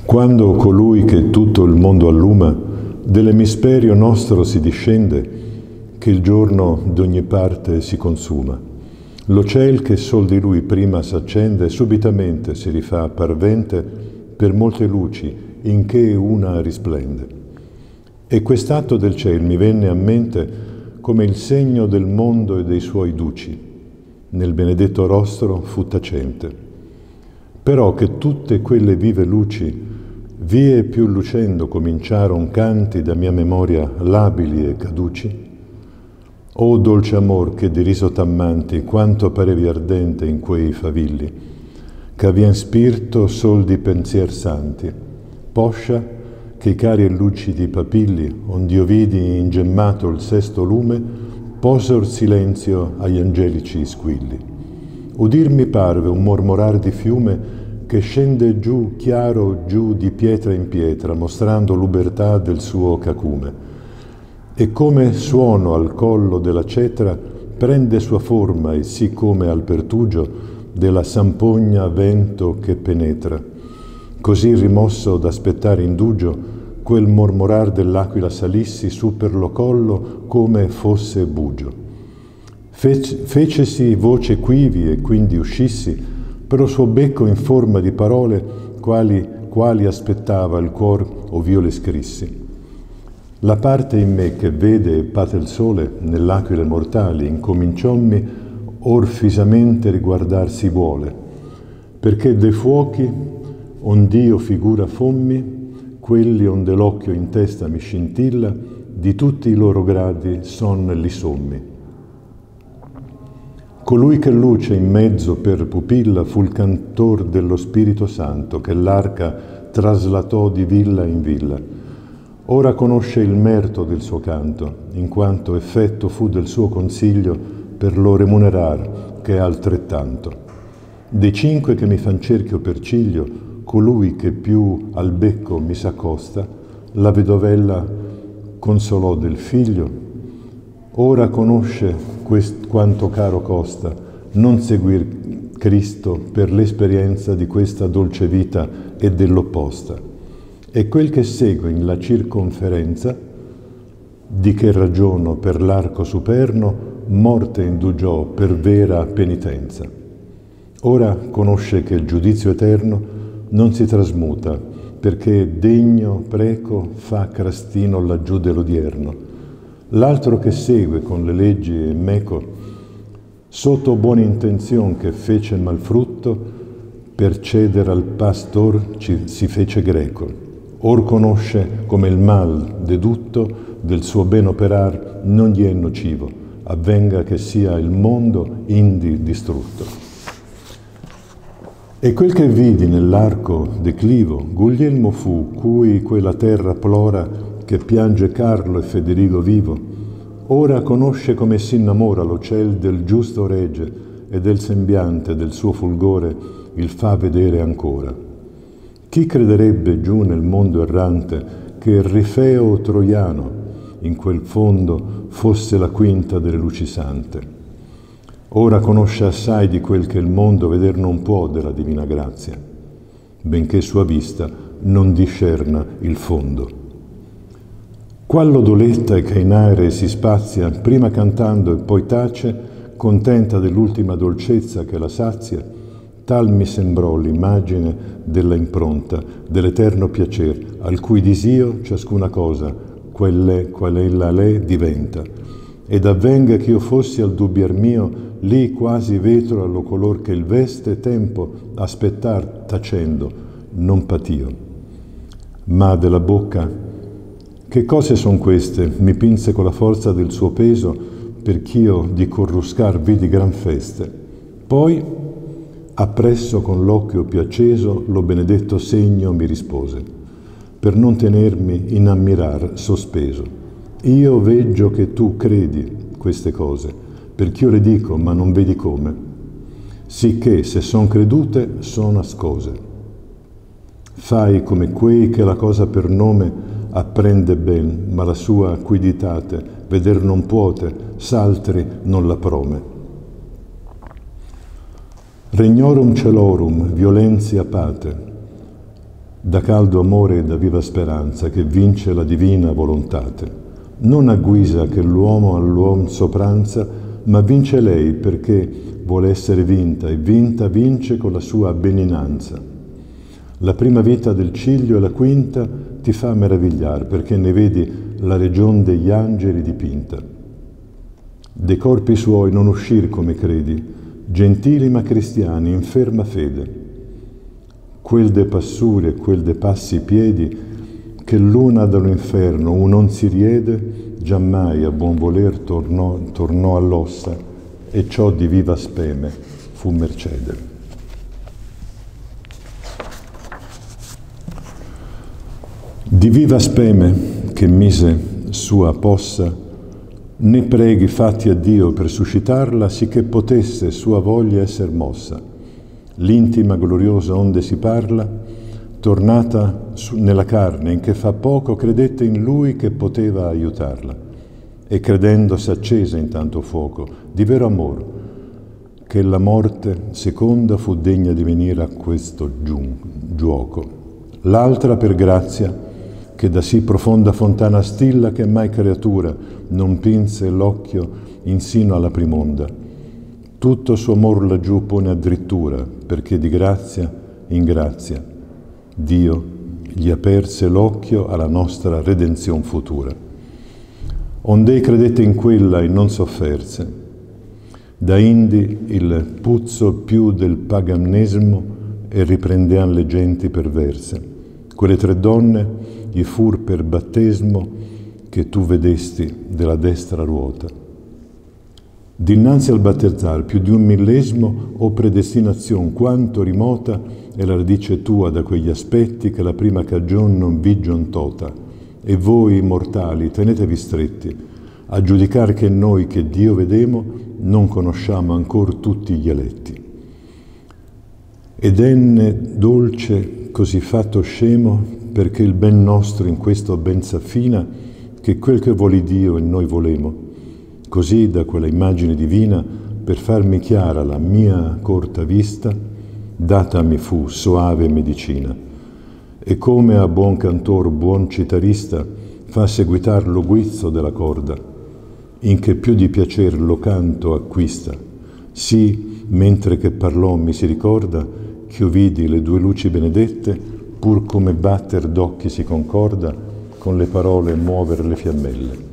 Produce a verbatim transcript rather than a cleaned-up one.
Quando colui che tutto il mondo alluma, dell'emisperio nostro si discende, che il giorno d'ogni parte si consuma. Lo ciel che sol di lui prima s'accende, subitamente si rifà parvente per molte luci, in che una risplende. E quest'atto del ciel mi venne a mente come il segno del mondo e dei suoi duci. Nel benedetto rostro fu tacente. Però che tutte quelle vive luci, vie più lucendo cominciaron canti da mia memoria labili e caduci. O dolce amor che diriso t'ammanti, quanto parevi ardente in quei favilli, ch'avien spirto sol di pensier santi, poscia che i cari e lucidi papilli, ond'io vidi ingemmato il sesto lume, posor silenzio agli angelici squilli. Udir mi parve un mormorar di fiume che scende giù chiaro giù di pietra in pietra, mostrando l'ubertà del suo cacume. E come suono al collo della cetra prende sua forma, e sì come al pertugio della sampogna vento che penetra. Così rimosso d'aspettare indugio, quel mormorar dell'aquila salissi su per lo collo come fosse bugio. Fece, fecesi voce quivi e quindi uscissi, per lo suo becco in forma di parole, quali, quali aspettava il cuor ov'io le scrissi. La parte in me che vede e pate il sole nell'aquile mortali incominciommi orfisamente riguardar si vuole, perché dei fuochi ond'io figura fommi, quelli onde l'occhio in testa mi scintilla, di tutti i loro gradi son li sommi. Colui che luce in mezzo per pupilla fu il cantor dello Spirito Santo, che l'arca traslatò di villa in villa. Ora conosce il merito del suo canto, in quanto effetto fu del suo consiglio per lo remunerar, che è altrettanto. Dei cinque che mi fan cerchio per ciglio, colui che più al becco mi s'accosta, la vedovella consolò del figlio. Ora conosce quest, quanto caro costa non seguir Cristo per l'esperienza di questa dolce vita e dell'opposta. E quel che segue in la circonferenza, di che ragiono per l'arco superno, morte indugiò per vera penitenza. Ora conosce che il giudizio eterno non si trasmuta, perché degno preco fa crastino laggiù dell'odierno. L'altro che segue con le leggi e meco, sotto buona intenzione che fece malfrutto, per cedere al pastor ci, si fece greco. Or conosce come il mal dedutto del suo ben operar non gli è nocivo, avvenga che sia il mondo indi distrutto. E quel che vidi nell'arco declivo, Guglielmo fu, cui quella terra plora, che piange Carlo e Federigo vivo. Ora conosce come si innamora lo ciel del giusto regge e del sembiante del suo fulgore il fa vedere ancora. Chi crederebbe giù nel mondo errante che il Rifeo troiano in quel fondo fosse la quinta delle luci sante? Ora conosce assai di quel che il mondo veder non può della divina grazia, benché sua vista non discerna il fondo. Qual lodoletta e che in aere si spazia, prima cantando e poi tace, contenta dell'ultima dolcezza che la sazia, tal mi sembrò l'immagine della impronta, dell'eterno piacer, al cui disio ciascuna cosa, quelle, qual ella l'è, diventa. Ed avvenga che io fossi al dubbiar mio, lì quasi vetro allo color che il veste tempo aspettar tacendo, non patio. Ma della bocca, che cose son queste? Mi pinse con la forza del suo peso, perch'io di corruscar vidi gran feste. Poi, appresso con l'occhio più acceso, lo benedetto segno mi rispose, per non tenermi in ammirar sospeso. Io veggio che tu credi queste cose, perch'io le dico, ma non vedi come. Sicché, se son credute, son ascose. Fai come quei che la cosa per nome apprende ben, ma la sua quiditate veder non puote, s'altri non la prome. Regnorum celorum violentia pate, da caldo amore e da viva speranza che vince la divina volontate, non a guisa che l'uomo all'uom sopranza, ma vince lei perché vuole essere vinta, e vinta vince con la sua beninanza. La prima vita del ciglio e la quinta ti fa meravigliar, perché ne vedi la region degli angeli dipinta. Dei corpi suoi non uscir come credi, gentili ma cristiani, in ferma fede. Quel de passuri e quel de passi piedi, che l'una dall'inferno un non si riede, giammai a buon voler tornò, tornò all'ossa, e ciò di viva speme fu mercede. Di viva speme che mise sua possa, ne preghi fatti a Dio per suscitarla, sicché potesse sua voglia esser mossa. L'intima gloriosa onde si parla, tornata nella carne, in che fa poco credette in Lui che poteva aiutarla, e credendo s'accese in tanto fuoco di vero amor, che la morte seconda fu degna di venire a questo giuoco. L'altra per grazia, che da sì profonda fontana stilla che mai creatura non pinse l'occhio insino alla primonda. Tutto suo amor laggiù pone addrittura, perché di grazia in grazia Dio gli aperse l'occhio alla nostra redenzione futura. Ond'ei credette in quella e non sofferse, da indi il puzzo più del paganismo e riprendean le genti perverse. Quelle tre donne gli fur per battesimo che tu vedesti della destra ruota. Dinanzi al battezzar più di un millesimo o predestinazione quanto rimota è la radice tua da quegli aspetti che la prima cagion non vigion tota, e voi mortali tenetevi stretti a giudicar che noi che Dio vedemo non conosciamo ancor tutti gli eletti. Ed enne dolce così fatto scemo, perché il ben nostro in questo ben s'affina, che quel che vuoli Dio e noi volemo. Così da quella immagine divina, per farmi chiara la mia corta vista, datami fu soave medicina. E come a buon cantor, buon citarista, fa seguitar lo guizzo della corda, in che più di piacer lo canto acquista. Sì, mentre che parlò mi si ricorda, ch'io vidi le due luci benedette, pur come batter d'occhi si concorda, con le parole muover le fiammelle.